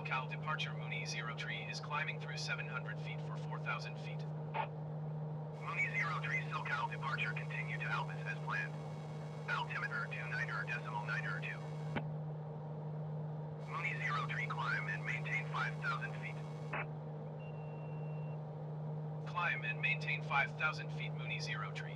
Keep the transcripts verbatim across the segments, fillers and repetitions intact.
SoCal departure Mooney zero three is climbing through seven hundred feet for four thousand feet. Mooney zero three SoCal departure continue to Albus as planned. Altimeter two niner decimal niner two. Mooney zero three climb and maintain five thousand feet. Climb and maintain five thousand feet Mooney zero three.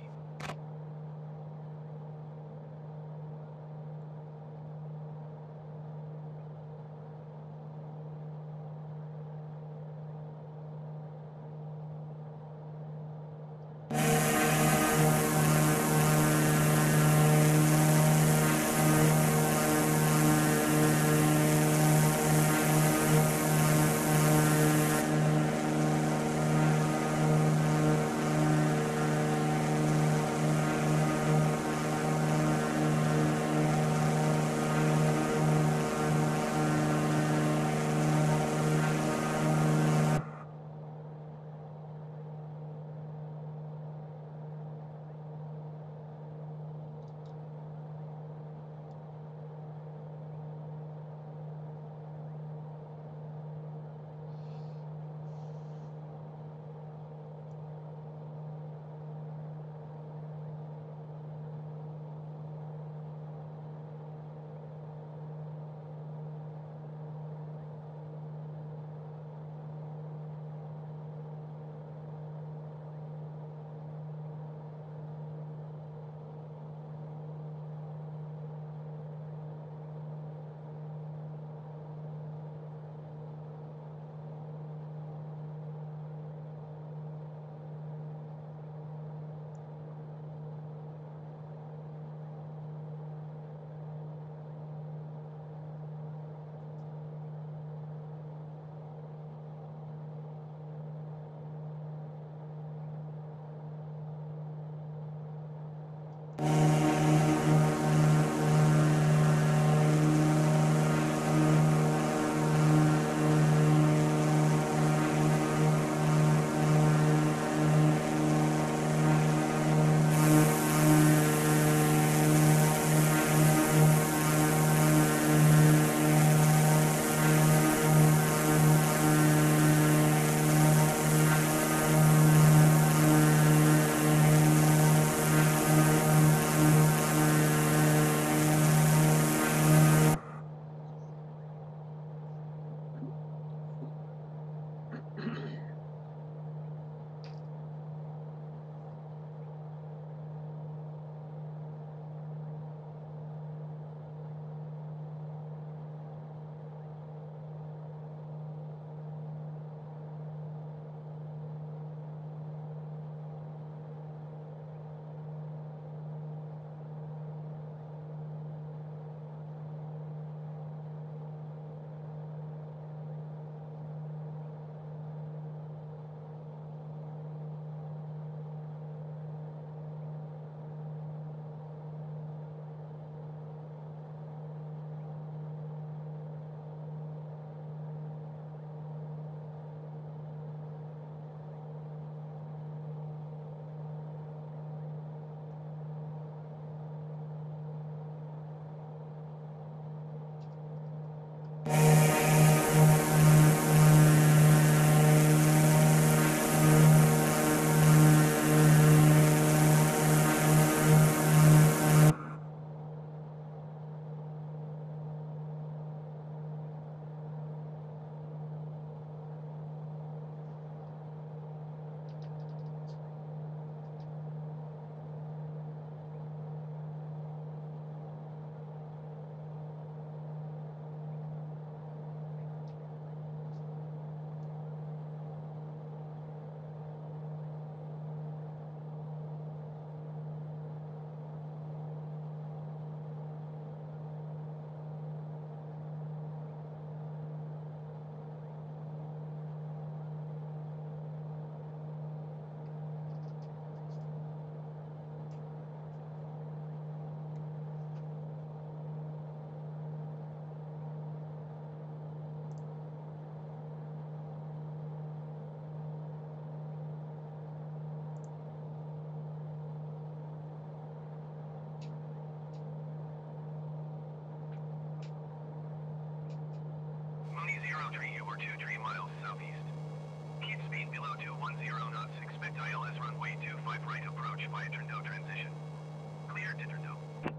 via Trindle transition. Cleared to Trindle.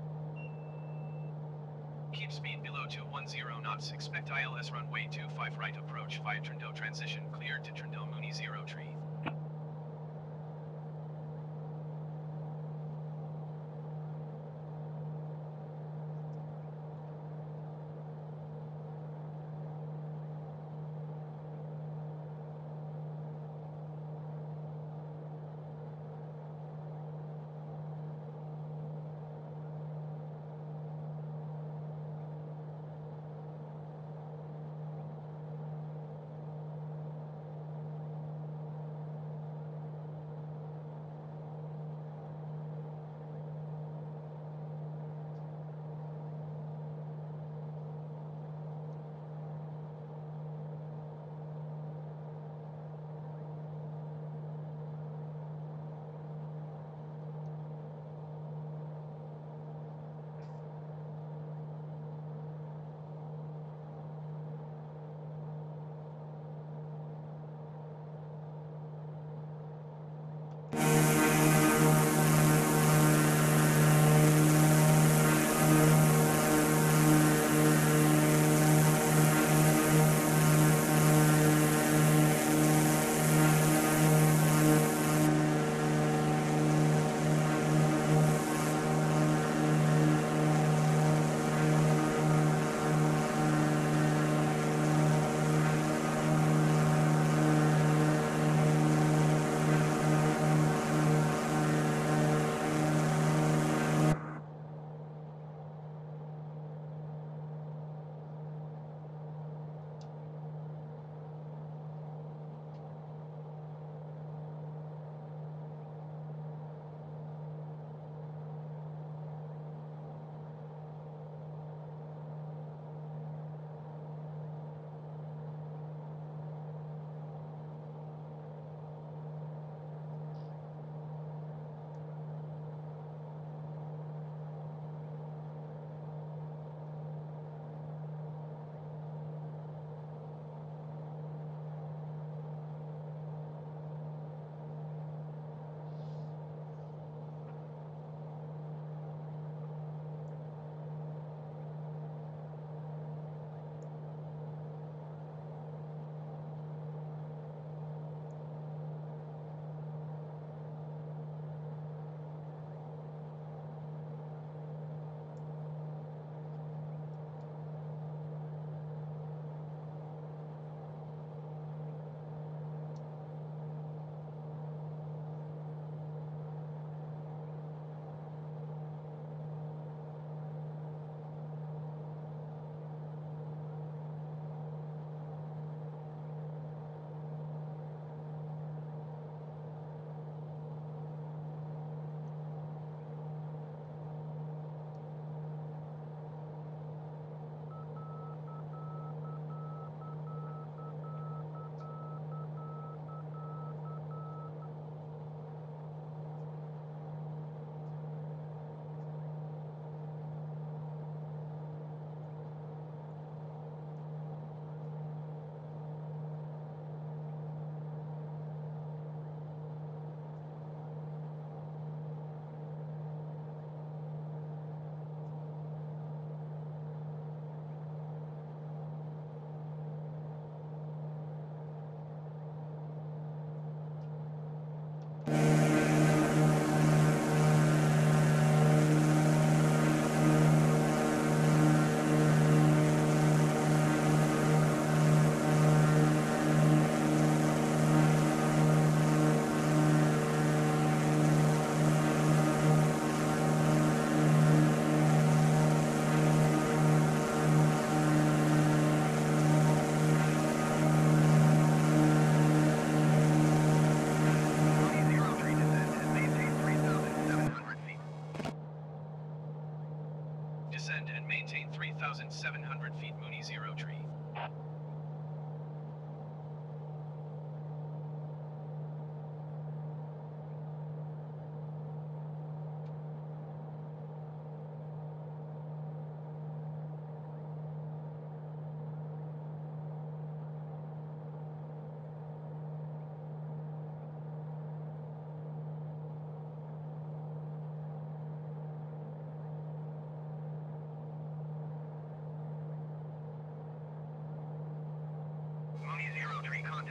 Keep speed below two one zero knots. Expect I L S runway two five right approach via Trindle transition. Cleared to Trindle Mooney zero tree.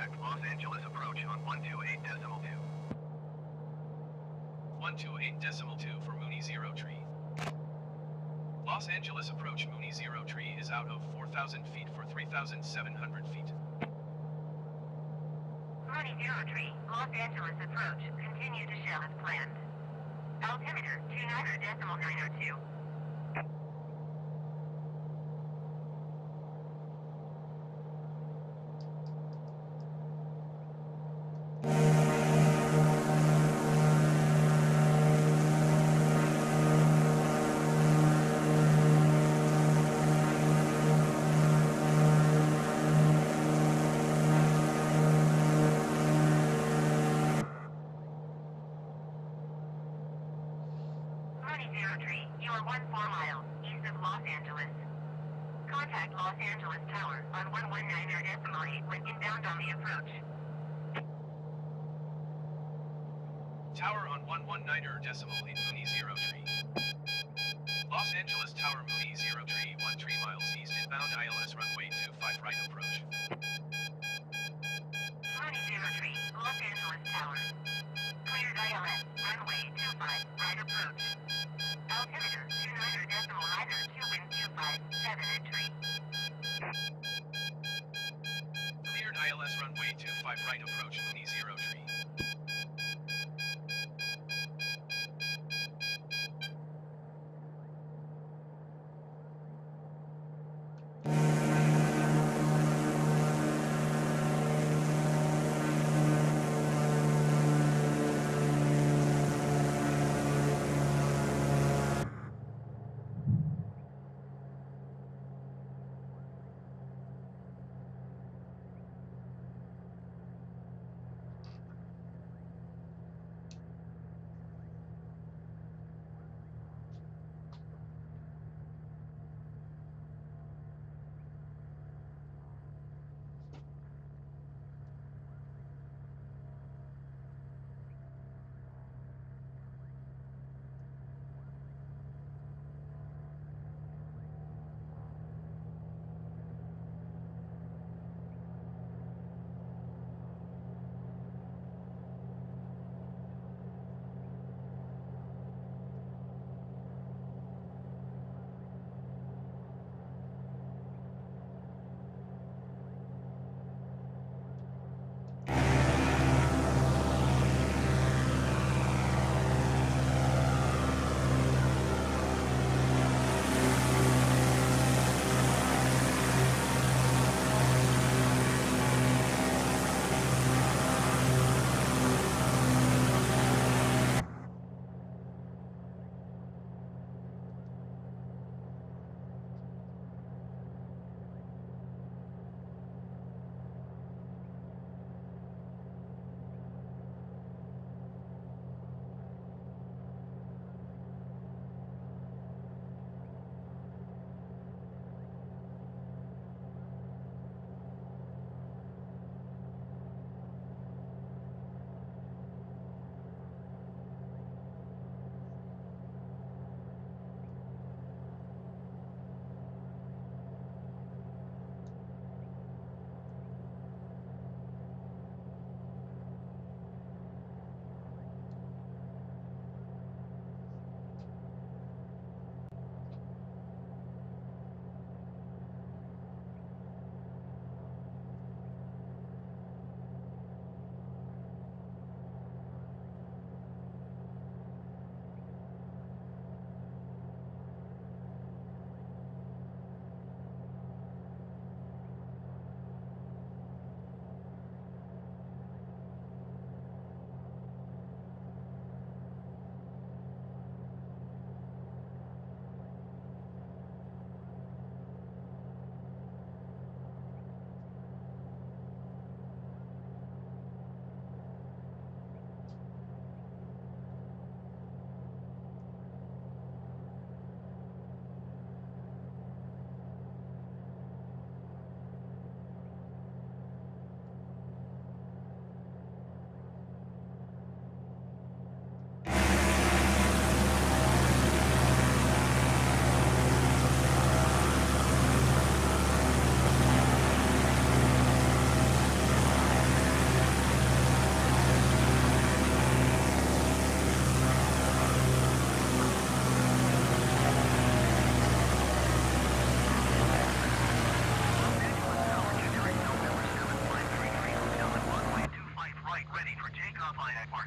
Contact Los Angeles approach on one two eight decimal two. one two eight decimal two for Mooney Zero Tree. Los Angeles approach Mooney Zero Tree is out of four thousand feet for three thousand seven hundred feet. Mooney Zero Tree, Los Angeles approach, continue to shell as planned. Altimeter two nine decimal nine oh two. Zero Tree, you are one four miles east of Los Angeles. Contact Los Angeles Tower on one one nine decimal eight when inbound on the approach. Tower on one one nine decimal eight Mooney Zero Tree. Los Angeles Tower Mooney Zero Tree one three miles east inbound I L S runway two five right approach. Mooney Zero Tree, Los Angeles Tower. Cleared I L S, runway two five right approach. Altimeter two nine decimal nine oh two wind two five seven entry. Cleared I L S runway two five right approach Mooney Zero Tree.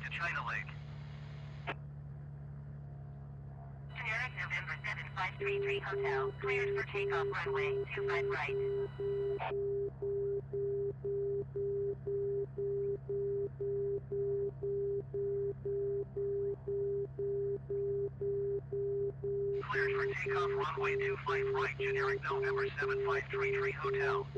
to China Lake. Generic November seven five three three Hotel, cleared for takeoff runway two five right. Cleared for takeoff runway two five right, generic November seven five three three Hotel.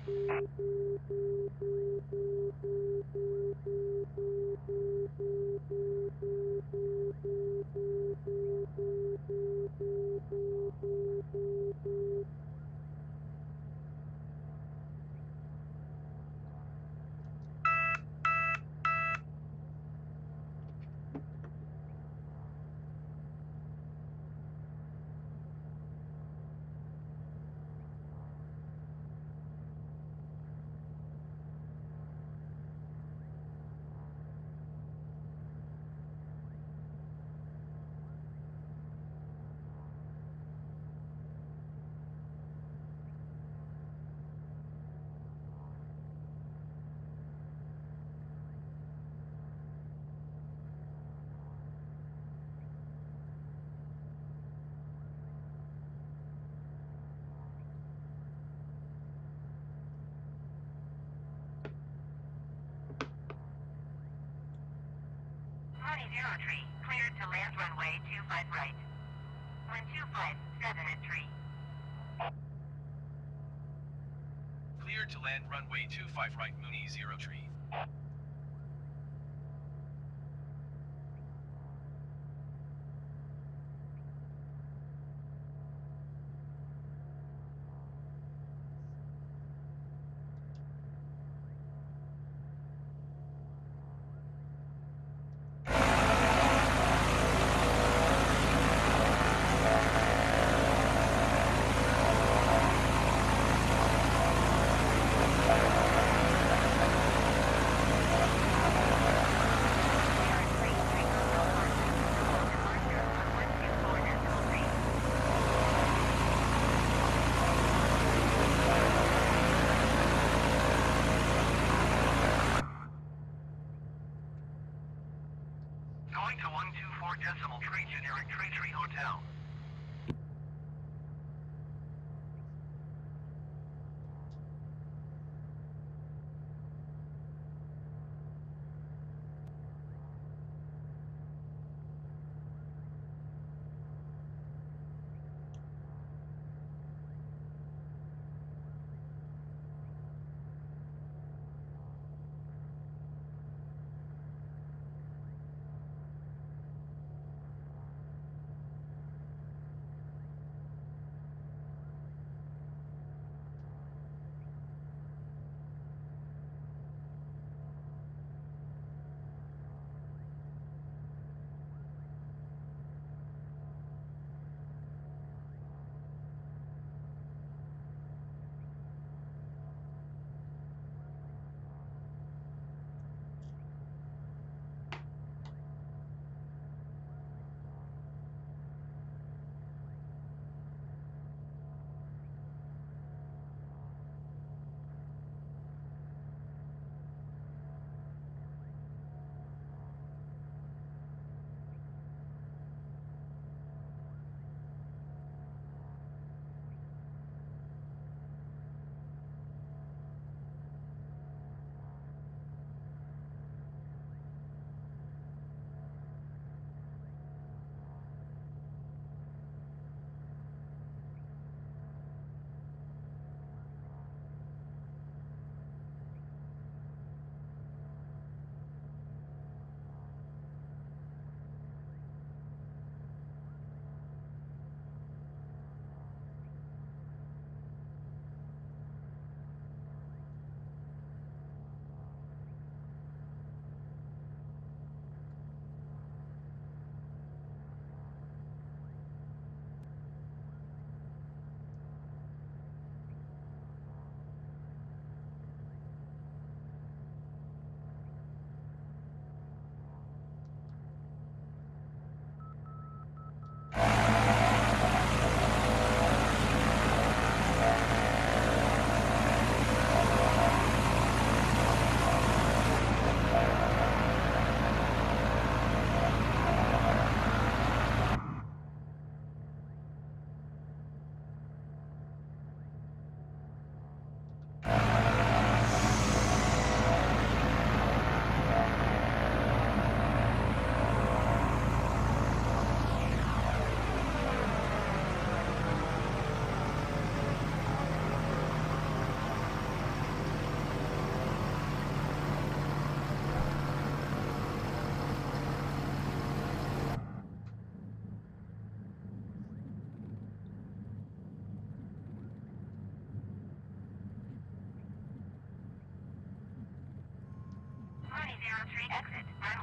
Zero tree, cleared to land runway two five right. Wind two five seven at tree. Cleared to land runway two five right, Mooney zero tree. Going to one two four decimal tree, generic tree tree Hotel.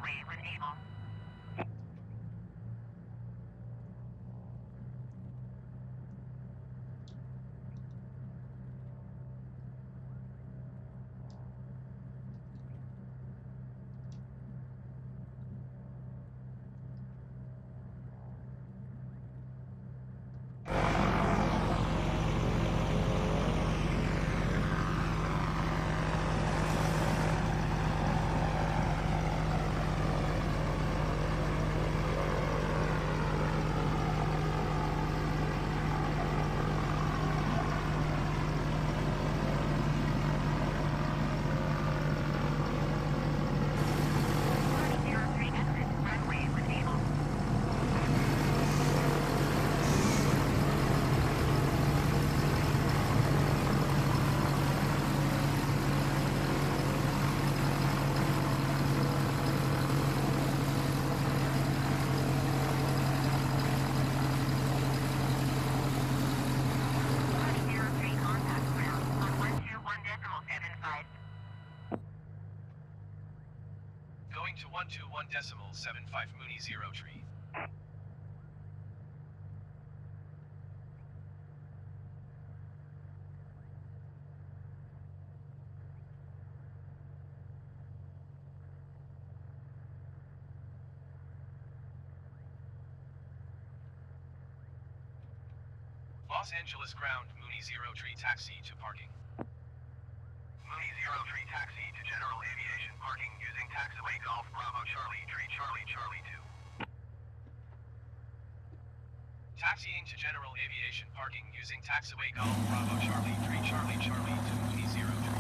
runway when able. Going to one two one decimal seven five Mooney zero tree. Los Angeles ground, Mooney zero tree taxi to parking. Mooney zero tree taxi to general aviation parking using taxiway Golf Bravo Charlie Tree Charlie Charlie two. Taxiing to general aviation parking using taxiway Golf Bravo Charlie Tree Charlie Charlie to Mooney zero tree.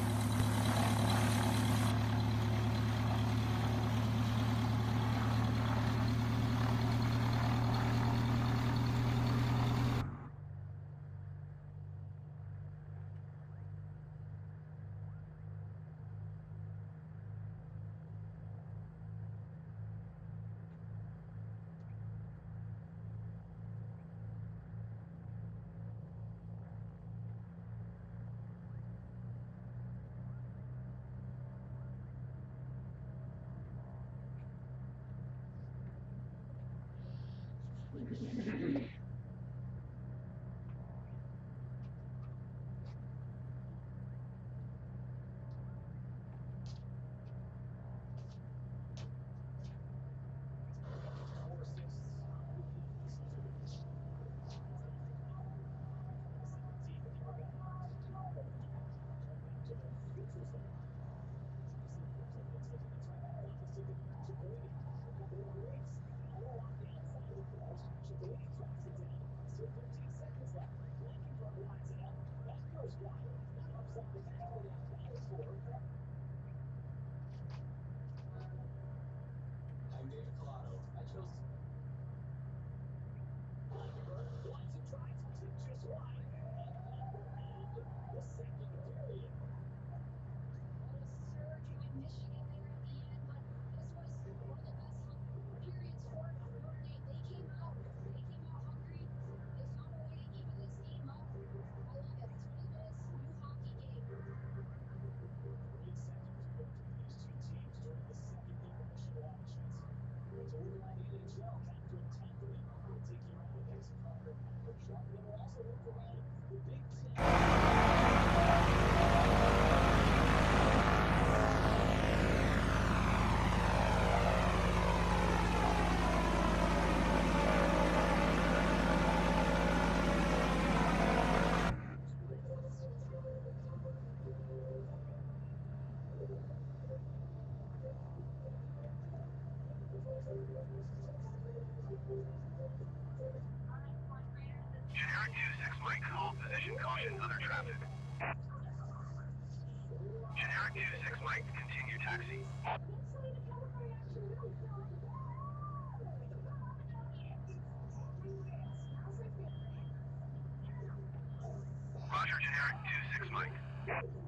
Generic two six Mike, hold position, caution, other traffic. Generic two six Mike, continue taxi. Roger, generic two six Mike.